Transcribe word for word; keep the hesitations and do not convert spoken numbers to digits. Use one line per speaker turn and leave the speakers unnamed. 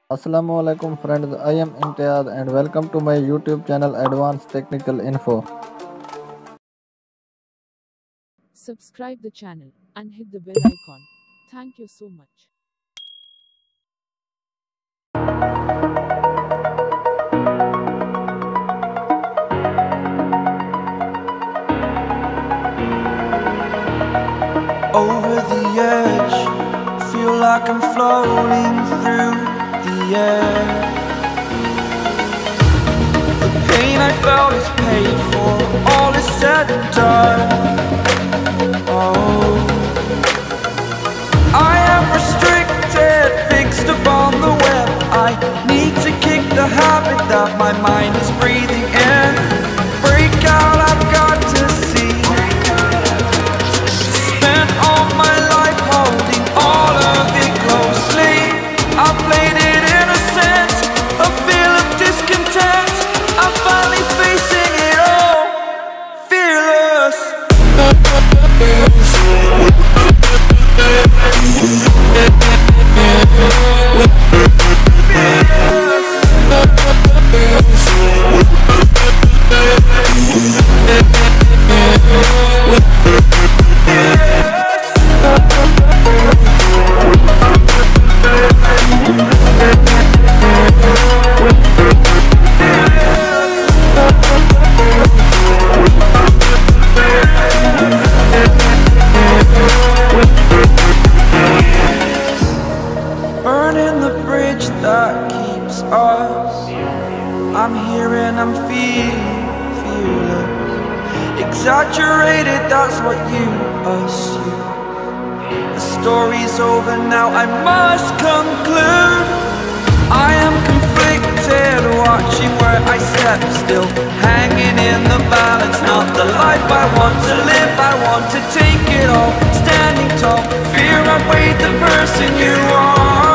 Assalamu alaikum friends, I am Imtiaz and welcome to my YouTube channel Advanced Technical Info.
Subscribe the channel and hit the bell icon. Thank you so much.
Over the edge, feel like I'm floating through the air. The pain I felt is paid for, all is said and done. Oh, I am restricted, fixed upon the web. I need to kick the habit that my mind is breathing in. Break out, I've got to see. Spent all my life holding all of it closely. I played it innocent, a feel of discontent. I'm finally facing it all, fearless. Burning the bridge that keeps us. I'm here and I'm feeling fearless. Exaggerated, that's what you assume. The story's over now, I must conclude. I am conflicted, watching where I step still, hanging in the balance. Not the life I want to live, I want to take it all. Standing tall, fear outweighed the person you are.